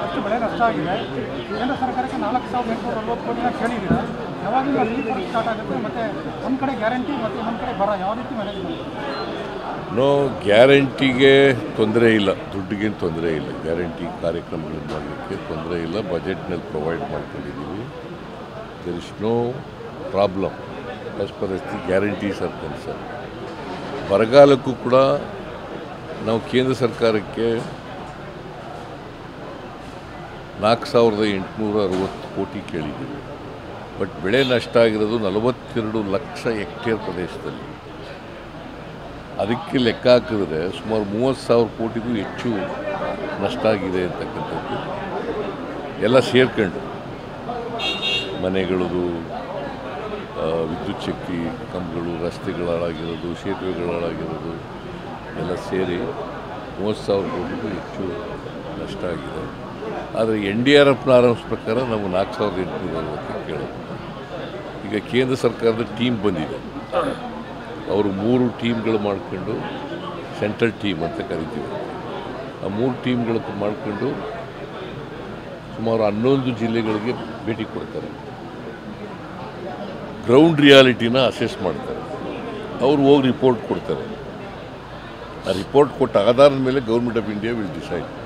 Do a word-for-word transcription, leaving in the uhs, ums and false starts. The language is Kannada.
ಅಷ್ಟು ಬೆಳೆ ನಷ್ಟ ಆಗಿದೆ. ಕೇಂದ್ರ ಸರ್ಕಾರಕ್ಕೆ ನಾಲ್ಕು ಸಾವಿರದ ಎಂಟುನೂರ ಅರವತ್ತು ಕೋಟಿನ ಕೇಳಿದ್ದೀರಾ? ಯಾವಾಗಿಂದ ರಿಲೀಫ್ ಸ್ಟಾರ್ಟ್ ಆಗುತ್ತೆ? ಮತ್ತು ಒಂದು ಕಡೆ ಗ್ಯಾರಂಟಿ ಮತ್ತು ಇನ್ನೊಂದು ಕಡೆ ಬರ ಯಾವ ರೀತಿ ಮ್ಯಾನೇಜ್ ಮಾಡ್ತೀವಿ? ನೋ, ಗ್ಯಾರಂಟಿಗೆ ತೊಂದರೆ ಇಲ್ಲ, ದುಡ್ಡಿಗೇನು ತೊಂದರೆ ಇಲ್ಲ. ಗ್ಯಾರಂಟಿ ಕಾರ್ಯಕ್ರಮಗಳನ್ನು ಮಾಡಲಿಕ್ಕೆ ತೊಂದರೆ ಇಲ್ಲ. ಬಜೆಟ್ನಲ್ಲಿ ಪ್ರೊವೈಡ್ ಮಾಡ್ಕೊಂಡಿದ್ದೀವಿ. There is no problem as per as the guarantees are concern. ಬರಗಾಲಕ್ಕೂ ಕೂಡ ನಾವು ಕೇಂದ್ರ ಸರ್ಕಾರಕ್ಕೆ ನಾಲ್ಕು ಸಾವಿರದ ಎಂಟುನೂರ ಅರವತ್ತು ಕೋಟಿ ಕೇಳಿದ್ದೀವಿ. ಬಟ್ ಬೆಳೆ ನಷ್ಟ ಆಗಿರೋದು ನಲವತ್ತೆರಡು ಲಕ್ಷ ಹೆಕ್ಟೇರ್ ಪ್ರದೇಶದಲ್ಲಿ. ಅದಕ್ಕೆ ಲೆಕ್ಕ ಹಾಕಿದ್ರೆ ಸುಮಾರು ಮೂವತ್ತು ಸಾವಿರ ಕೋಟಿಗೂ ಹೆಚ್ಚು ನಷ್ಟ ಆಗಿದೆ ಅಂತಕ್ಕಂಥದ್ದು ಎಲ್ಲ ಸೇರ್ಕೊಂಡು, ಮನೆಗಳದು, ವಿದ್ಯುತ್ ಶಕ್ತಿ ಕಂಬಗಳು, ರಸ್ತೆಗಳು ಹಾಳಾಗಿರೋದು, ಸೇತುವೆಗಳು ಹಾಳಾಗಿರೋದು ಎಲ್ಲ ಸೇರಿ ಮೂವತ್ತು ಸಾವಿರ ಕೋಟಿಗೂ ಹೆಚ್ಚು ನಷ್ಟ ಆಗಿದೆ. ಆದರೆ ಎನ್ ಡಿ ಆರ್ ಎಫ್ನ ಆರಂಭ ಪ್ರಕಾರ ನಾವು ನಾಲ್ಕು ಸಾವಿರದ ಎಂಟುನೂರ ಅರವತ್ತು ಕೇಳೋದು. ಈಗ ಕೇಂದ್ರ ಸರ್ಕಾರದ ಟೀಮ್ ಬಂದಿದೆ. ಅವರು ಮೂರು ಟೀಮ್ಗಳು ಮಾಡಿಕೊಂಡು ಸೆಂಟ್ರಲ್ ಟೀಮ್ ಅಂತ ಕರಿತೀವಿ. ಆ ಮೂರು ಟೀಮ್ಗಳು ಮಾಡಿಕೊಂಡು ಸುಮಾರು ಹನ್ನೊಂದು ಜಿಲ್ಲೆಗಳಿಗೆ ಭೇಟಿ ಕೊಡ್ತಾರೆ. ಗ್ರೌಂಡ್ ರಿಯಾಲಿಟಿನ ಅಸೆಸ್ ಮಾಡ್ತಾರೆ. ಅವರು ಹೋಗಿ ರಿಪೋರ್ಟ್ ಕೊಡ್ತಾರೆ. ಆ ರಿಪೋರ್ಟ್ ಕೊಟ್ಟ ಆಧಾರದ ಮೇಲೆ government of India will decide.